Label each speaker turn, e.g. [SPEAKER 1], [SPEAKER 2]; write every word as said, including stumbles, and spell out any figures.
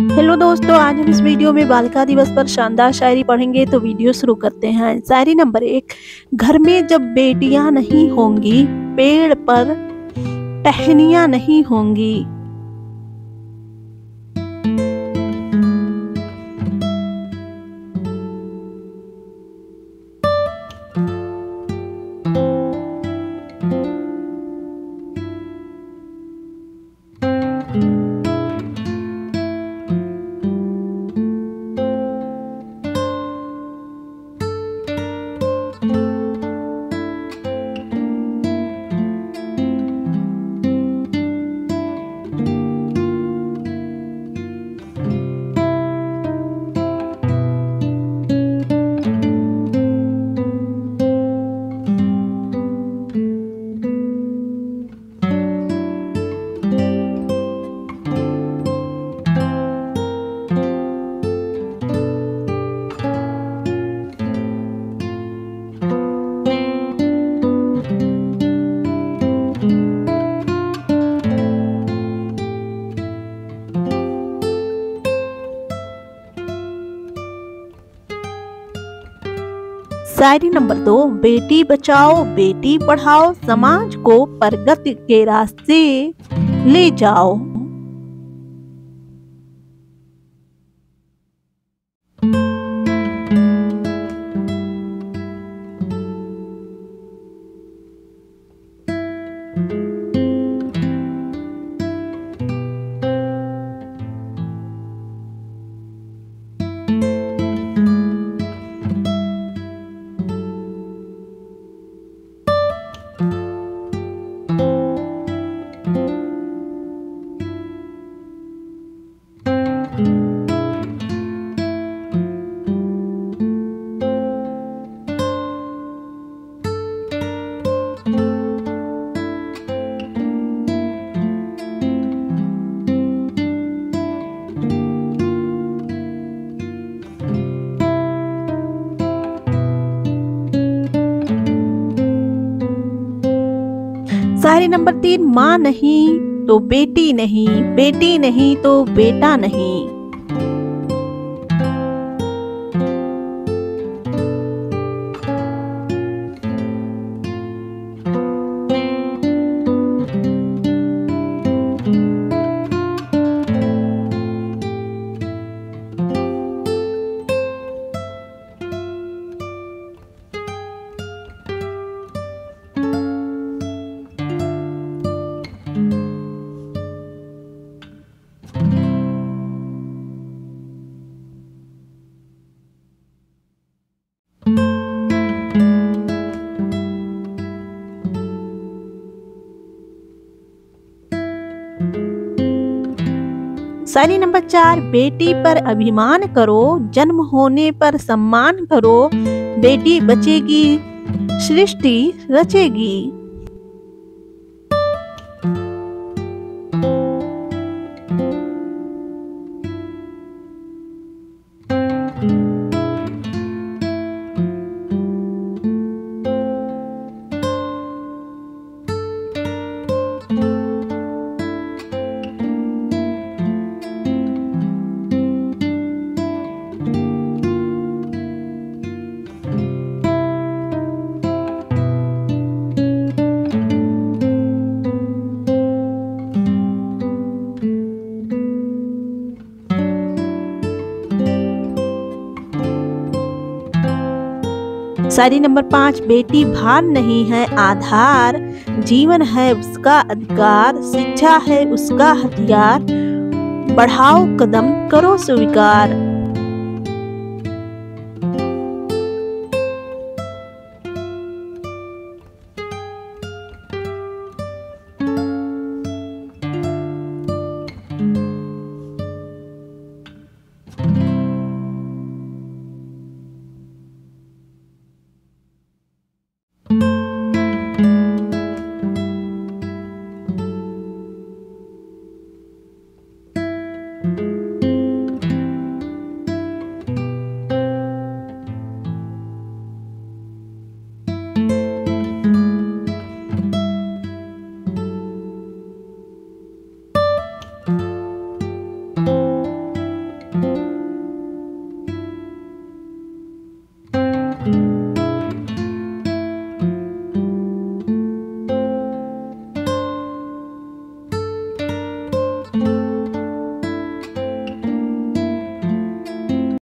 [SPEAKER 1] Hello दोस्तों, आज हम इस वीडियो में बालिका दिवस पर शानदार शायरी पढ़ेंगे। तो वीडियो शुरू करते हैं। शायरी नंबर एक। घर में जब बेटियां नहीं होंगी, पेड़ पर टहनियां नहीं होंगी। शायरी नंबर दो। बेटी बचाओ बेटी पढ़ाओ, समाज को प्रगति के रास्ते ले जाओ। शायरी नंबर तीन। माँ नहीं तो बेटी नहीं, बेटी नहीं तो बेटा नहीं। शायरी नंबर चार। बेटी पर अभिमान करो, जन्म होने पर सम्मान करो। बेटी बचेगी सृष्टि रचेगी। शायरी नंबर पाँच। बेटी भार नहीं है आधार, जीवन है उसका अधिकार। शिक्षा है उसका हथियार, बढ़ाओ कदम करो स्वीकार।